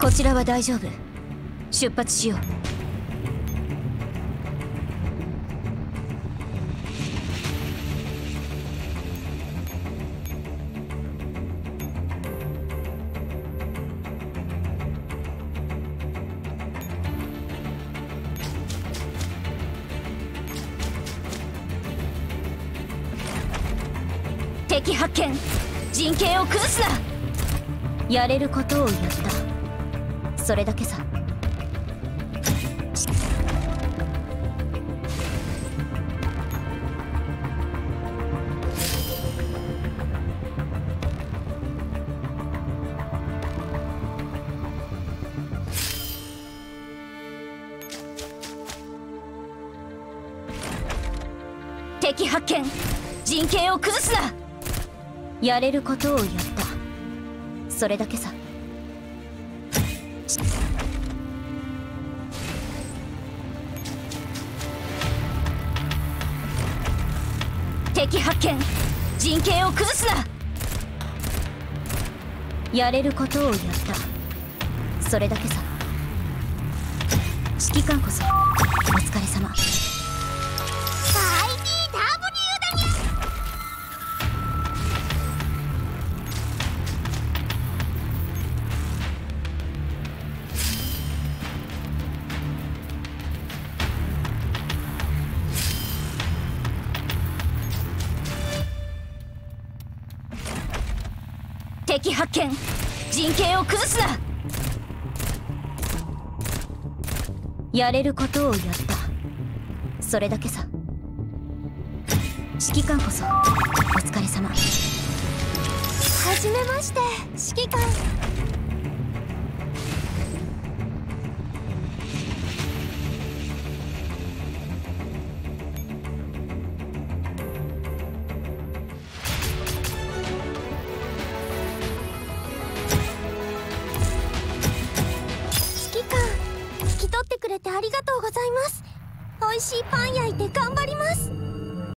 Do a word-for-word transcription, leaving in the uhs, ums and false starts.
こちらは大丈夫。出発しよう。敵発見。陣形を崩すな。やれることをやった。それだけさ。敵発見。陣形を崩すな。やれることをやった。それだけさ。敵発見。陣形を崩すな。やれることをやった。それだけさ。指揮官こそお疲れ様。敵発見。陣形を崩すな。やれることをやった。それだけさ。指揮官こそお疲れ様。はじめまして、指揮官。引き取ってくれてありがとうございます。美味しいパン焼いて頑張ります。